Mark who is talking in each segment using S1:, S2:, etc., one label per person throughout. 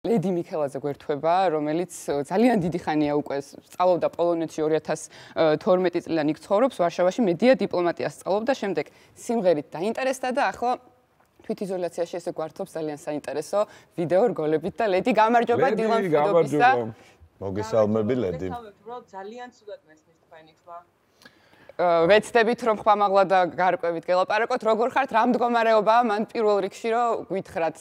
S1: ლედი მიქელაძე გვერდება, რომელიც ძალიან დიდი ხანია უკვე სწავლობდა პოლონეთში 2012 წლიდან იქ ცხოვრობს ვარშავაში, მედია დიპლომატიას სწავლობდა, შემდეგ სიმღერით დაინტერესდა და ახლა თვითიზოლაციაში ესე გვართობს ძალიან საინტერესო ვიდეო რგოლებით და ლედი გამარჯობა დილან ფიდობისა.
S2: მოგესალმები ლედი.
S3: ძალიან ცუდად მესმის თქვენი ხმა.
S1: ვეცდებით რომ ხმამაღლა და გარკვევით გელაპარაკოთ, როგორ ხართ, რა მდგომარეობაა მან პირველ რიგში რომ გვითხრათ?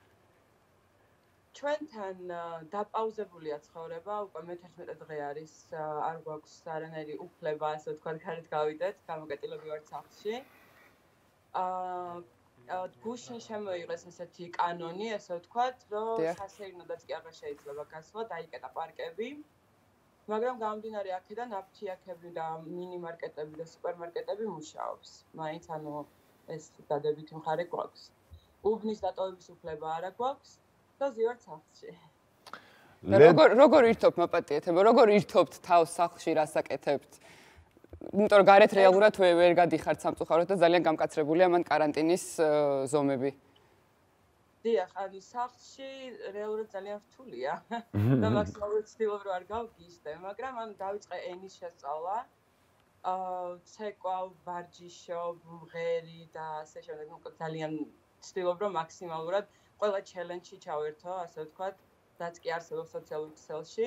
S3: ჩვენთან დაპაუზებულია ცხოვრება, უკვე მე-11 დღე არის, არ გვაქვს არანაირი უფლება, ასე ვთქვათ, გარეთ გავიდეთ, გამოკეტილები ვართ სახლში. გუშინ შემოიღეს ესეთი კანონი, ასე ვთქვათ, რომ სასეირნოდაც კი აღარ შეიძლება გასვლა, დაიკეტა პარკები. მაგრამ გამომდინარე აქედან აფთიაქები და მინიმარკეტები და სუპერმარკეტები მუშაობს. მაინც ანუ ეს დადებითი მხარე გვაქვს. უბნის დატოვების უფლება არ გვაქვს. ზივართ სახლში.
S1: როგორ ირთობ მოპატიეთებო, როგორ ირთობთ თავს სახლში, რას აკეთებთ? იმიტომ რომ გარეთ რეალურად ვერ გადიხართ სამწუხაროდ და ძალიან გამკაცრებულია მან კარანტინის ზომები.
S3: დიახ, ანუ სახლში რეალურად ძალიან რთულია. და მაქსიმალურად ვცდილობ რომ არ გავგიშდე, მაგრამ ანუ დავიწყე ენის შესწავლა. ცეკვა, ვარჯიშო, მღერი და ასე შემდეგ, ძალიან ვცდილობ რომ მაქსიმალურად ყველა ჩელენჯში ჩავერთო, ასე ვთქვათ, რაც კი არსებობს სოციალურ ქსელში.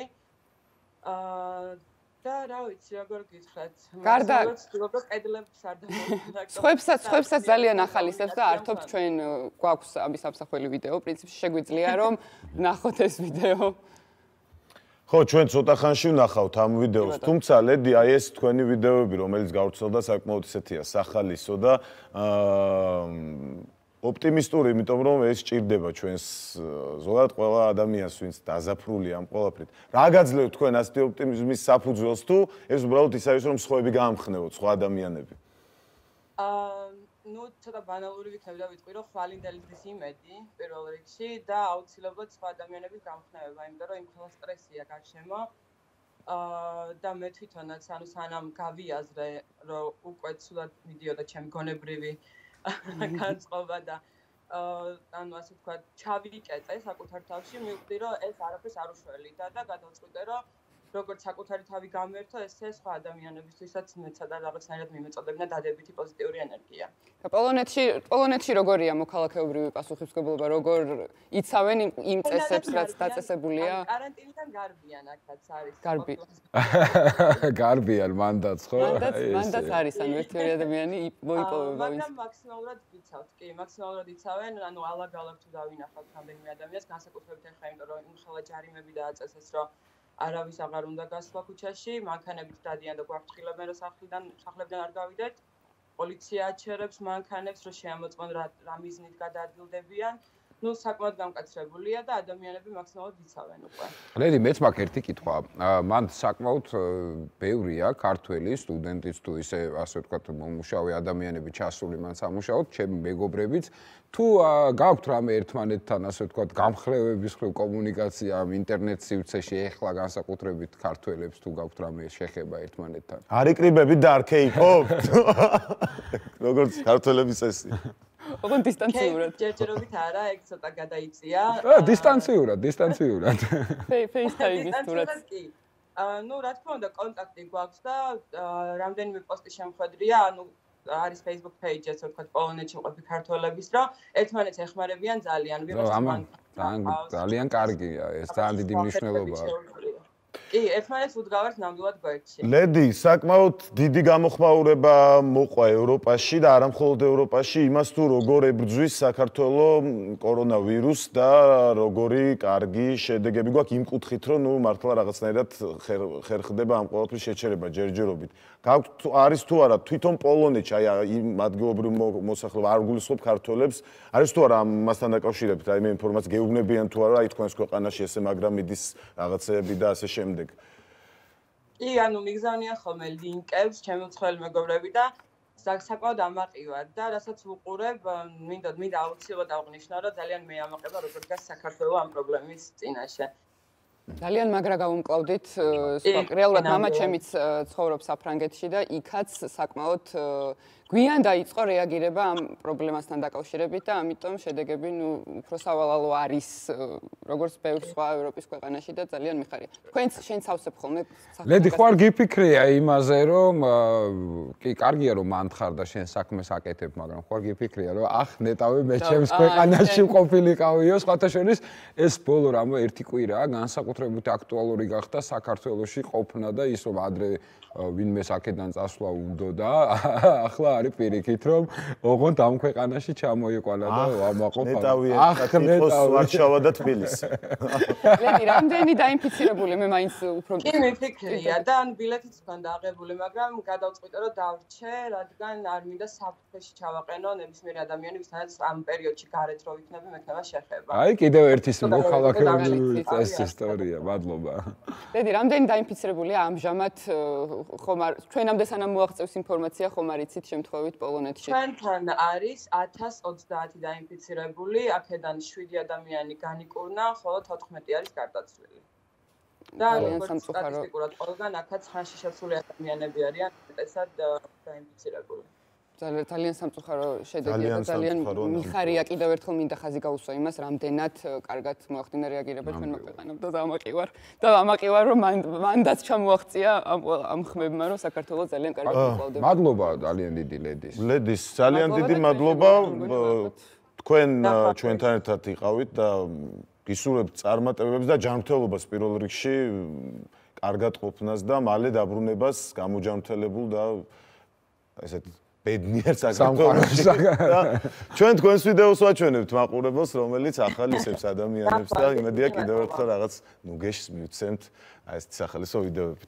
S3: და რა ვიცი, როგორ გითხრათ,
S1: გარდა
S3: ვცდილობ რომ კედლებს არ დავაკეთო.
S1: სხვებსაც ძალიან ახალისებს და ართობთ ჩვენ გვაქვს ამის ამსახველი ვიდეო, პრინციპში შეგვიძლია რომ ნახოთ ეს ვიდეო.
S2: ხო, ჩვენ ცოტა ხანში ვნახავთ ამ ვიდეოს, თუმცა ლედი, აი ეს თქვენი ვიდეოები, რომელიც გავრცელდა, საკმაოდ ისეთია სახალისო და ოპტიმისტური, იმიტომ რომ ეს სჭირდება ჩვენს ზოგადად ყველა ადამიანს, ვინც დაზაფრულია ამ ყველაფრით. რა გაძლევთ თქვენ ასეთი ოპტიმიზმის საფუძველს თუ ეს უბრალოდ ის არის რომ სხვები გაამხნევოთ, სხვა ადამიანები?
S3: ნუ ცოტა ბანალური ვიქნები და ვიტყვი რომ ხვალინდელისთვის იმედი პირველ რიგში და აუცილებლად სხვა ადამიანების გამხნევება, იმიტომ რომ იმ ხელა სტრესია გარშემო. და მე თვითონაც ანუ სანამ გავიაზრე რომ უკვე ცუდად მიდიოდა ჩემი გონებრივი განწყობა და ანუ ასე ვთქვათ, ჩავიკეტე საკუთარ თავში, მივხვდი რომ ეს არაფერს არ უშველიდა და გადავწყვიტე რომ როგორც საკუთარი თავი გამერთო, ესე სხვა ადამიანებისთვისაც მეცად რაღაცნაირად მიმეწოდებინა დადებითი პოზიტიური ენერგია.
S1: და პოლონეთში როგორია მოქალაქეობრივი პასუხისმგებლობა, როგორ იცავენ იმ წესებს, რაც დაწესებულია?
S3: კარანტინიდან გარბიან აქაც არის.
S2: გარბიან მანდაც, ხო?
S1: მანდაც არის, ანუ ერთი-ორი ადამიანი მოიპოვება ვინც.
S3: მაგრამ მაქსიმალურად ვიცავთ, კი, მაქსიმალურად იცავენ, ანუ ალაგ-ალაგ თუ დავინახავთ რამდენიმე ადამიანს, განსაკუთრებით ახლა, იმიტომ რომ იმხელა ჯარიმები დააწესეს, რომ არავის აღარ უნდა გასვლა ქუჩაში, მანქანებით დადიან და გვაფრთხილებენ, რომ სახლებიდან არ გავიდეთ. პოლიცია აჩერებს მანქანებს, რომ შეამოწმონ რა მიზნით გადაადგილდებიან. ნუ საკმაოდ გამკაცრებულია და ადამიანები მაქსიმალურად იცავენ უკვე.
S4: ლედი, მეც მაქვს ერთი კითხვა. მან საკმაოდ ბევრია ქართველი სტუდენტიც თუ ისე ასე ვთქვათ მომუშავე ადამიანები ჩასული მან სამუშაოდ, ჩემი მეგობრებიც. თუ გაქვთ რამე ერთმანეთთან ასე ვთქვათ გამხლევების ხრივ კომუნიკაცია ამ ინტერნეტ სივრცეში ეხლა განსაკუთრებით ქართველებს თუ გაქვთ რამე შეხება ერთმანეთთან?
S2: არ იკრიბებით და არ ქეიფობთ? როგორც ქართველების წესი.
S1: ოღონდ დისტანციურად.
S3: ჯერჯერობით არა, ეგ ცოტა გადაიწია.
S4: დისტანციურად.
S1: FaceTime-ის თურაც.
S3: ნუ რა თქმა უნდა, კონტაქტი გვაქვს და რამდენიმე პოსტი შემხედრია, ანუ არის Facebook page-ი, ასე ვთქვათ, პოლონეთში მყოფი ქართველების, რომ ერთმანეთს ეხმარებიან ძალიან.
S4: ძალიან კარგია, ეს ძალიან დიდი მნიშვნელობაა.
S3: კი, ერთმანეთს უდგავართ ნამდვილად გვერდში.
S2: ლედი, საკმაოდ დიდი გამოხმაურება მოყვა ევროპაში და არა მხოლოდ ევროპაში, იმას თუ როგორ ებრძვის საქართველოს კორონავირუსს და როგორი კარგი შედეგები გვაქვს იმ კუთხით, რომ ნუ მართლა რაღაცნაირად ხერხდება ამ ყოველთვის შეჩერება ჯერჯერობით. არის თუ არა თვითონ პოლონეთში, აი იმ ადგილობრივ მოსახლეობას არ გულისხმობ ქართველებს, არის თუ არა ამასთან დაკავშირებით, აი მე ინფორმაციას გეუბნებიან თუ არა, აი თქვენს ქვეყანაში ესე მაგრამ მიდის რაღაცეები და ასე შემდეგ.
S3: კი, ანუ მიგზავნიან ხოლმე ლინკებს ჩემი მწველი მეგობრები და საკმაოდ ამაყივად და რასაც ვუყურებ, მინდა აუცილებლად აღნიშნო, რომ ძალიან მეამაყება როგორ დგას საქართველოს ამ პრობლემის წინაშე.
S1: ძალიან მაგრა გავუმკლავდით, რეალურად მამა ჩემიც ცხოვრობს საფრანგეთში და იქაც საკმაოდ გვიან დაიწყო რეაგირება ამ პრობლემასთან დაკავშირებით და ამიტომ შედეგები უფრო სავალალო არის როგორც ბევრ სხვა ევროპის ქვეყანაში და ძალიან მიხარია. თქვენც შენ სავსებ ხოლმე
S4: ლედი ხوار გიფიქრია იმაზე რომ კი კარგია რომ მანთხარ და შენ საქმეს აკეთებ, მაგრამ ხوار გიფიქრია რომ ახ ნეტავე მე ჩემს ქვეყანაში ყოფილიყავიო, სხვათა შორის ეს ბოლო რამე ერთი კვირაა განსაკუთრებით აქტუალური გახდა საქართველოში ყოფნა და ის რომ ადრე ვინმე აქედან წასვლა უნდა და ახლა არის პირიქით რომ ოღონდ ამ ქვეყანაში ჩამოიყვანა და ვამაყობ
S2: ვარშავა და თბილისი.
S1: ლედი რამდენი დაინფიცირებული მე მაინც უფრო
S3: კი მიფიქრია და ან ბილეთიც მქონდა აღებული, მაგრამ გადავწყვიტე რომ დავრჩე, რადგან არ მინდა საფრთხეში ჩავაყენო ნებისმიერ ადამიანი, ვისაც ამ პერიოდში გარეთ რო ვიქნები, მექნება შეხება.
S4: აი კიდევ ერთი მოქალაქეობრივი წესის ისტორია, მადლობა.
S1: ლედი რამდენი დაინფიცირებულია ამჟამად ხომ ჩვენამდე სანამ მოაღწევს ინფორმაცია ხომ არ იცით შემთხვევით პოლონეთში?
S3: ჩვენთან არის 1030 დაინფიცირებული, აქედან 7 ადამიანი განიკურნა, ხოლო 14 არის გარდაცვლილი. და როგორც სტატისტიკურად ყველგან აქაც ხანში შესული ადამიანები არიან წესად დაინფიცირებული.
S1: ძალიან სამწუხარო შედეგია და ძალიან მიხარია კიდევ ერთხელ მინდა ხაზი გაუსვა იმას, რამდენად კარგად მოახდინა რეაგირება ჩვენმა ქვეყანამ და დამაყივარ რომ მანდაც ჩამოაღწია ამ ხმებმა რომ საქართველოს ძალიან კარგად მოყავდება.
S4: მადლობა ძალიან დიდი ლედის.
S2: ლედის ძალიან დიდი მადლობა. თქვენ ჩვენთან ერთად იყავით და გისურვებთ წარმატებებს და ჯანმრთელობას პირველ რიგში, კარგად ყოფნას და მალე დაბრუნებას გამოჯანმრთელებულ და ესეთ ბედნიერ საქართველოში. ჩვენ თქვენს ვიდეოს ვაჩვენებთ მაყურებელს, რომელიც ახალისებს ადამიანებს და იმედია კიდევ ერთხელ რაღაც ნუგეშს მივცემთ აი ეს სახალისო ვიდეოებით.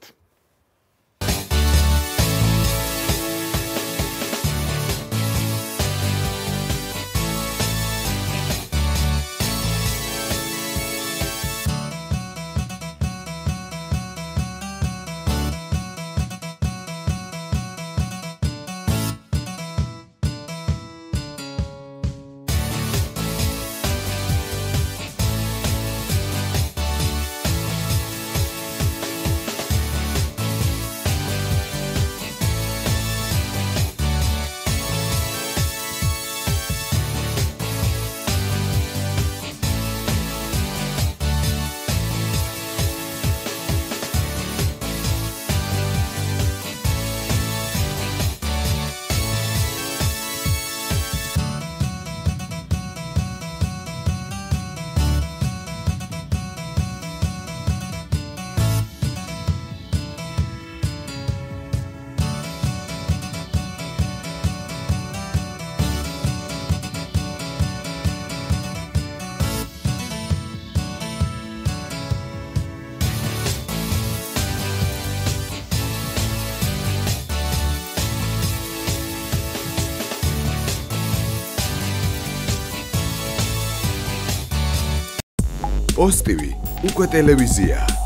S5: OSTV უკვე ტელევიზია.